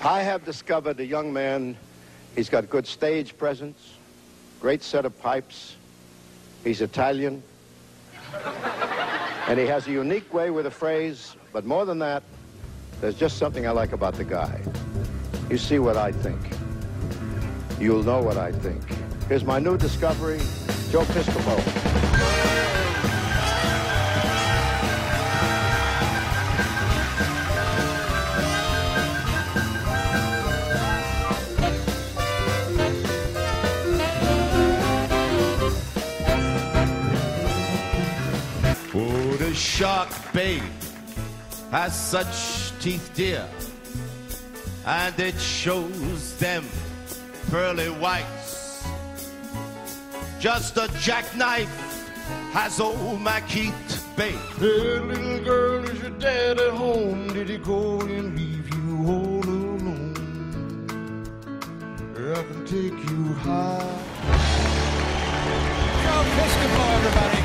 I have discovered a young man. He's got good stage presence, great set of pipes. He's Italian. And he has a unique way with a phrase, but more than that, there's just something I like about the guy. You see what I think. You'll know what I think. Here's my new discovery, Joe Piscopo. Oh, the shark bait has such teeth, dear, and it shows them pearly whites. Just a jackknife has old Keith bait. Hey, little girl, is your dad at home? Did he go and leave you all alone? I can take you high. JoePiscopo, everybody.